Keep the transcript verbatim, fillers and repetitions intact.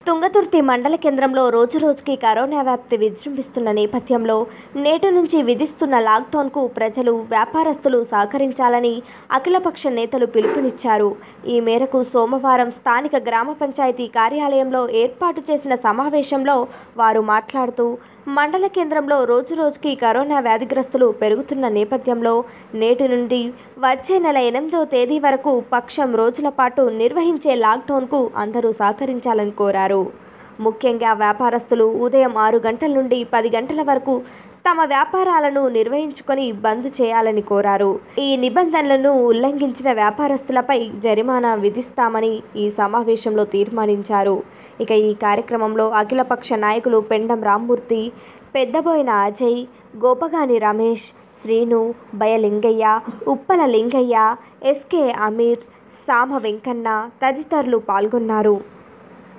తుంగతుర్తి మండల కేంద్రంలో రోజురోజుకి కరోనా వ్యాప్తి విజృంభిస్తున్న నేపథ్యంలో నేటి నుంచి విధిస్తున్న లాక్డౌన్కు ప్రజలు, వ్యాపారస్తులు సహకరించాలని అఖిలపక్ష నేతలు పిలుపునిచ్చారు. ఈ మేరకు సోమవారం స్థానిక గ్రామ పంచాయతీ కార్యాలయంలో ఏర్పాటు చేసిన సమావేశంలో వారు మాట్లాడుతూ, మండల కేంద్రంలో రోజురోజుకి కరోనా వ్యాధిగ్రస్తులు పెరుగుతున్న నేపథ్యంలో నేటి నుండి వచ్చే నెల ఎనిమిదో తేదీ వరకు పక్షం రోజుల పాటు నిర్వహించే లాక్డౌన్కు అందరూ సహకరించాలని కోరారు. ముఖ్యంగా వ్యాపారస్తులు ఉదయం ఆరు గంటల నుండి పది గంటల వరకు తమ వ్యాపారాలను నిర్వహించుకొని బంద్ చేయాలని కోరారు. ఈ నిబంధనలను ఉల్లంఘించిన వ్యాపారస్తులపై జరిమానా విధిస్తామని ఈ సమావేశంలో తీర్మానించారు. ఇక ఈ కార్యక్రమంలో అఖిలపక్ష నాయకులు పెండం రామ్మూర్తి, పెద్దబోయిన అజయ్, గోపగాని రమేష్, శ్రీను, బయలింగయ్య, ఉప్పల లింగయ్య, ఎస్కే అమీర్, సామ వెంకన్న తదితరులు పాల్గొన్నారు.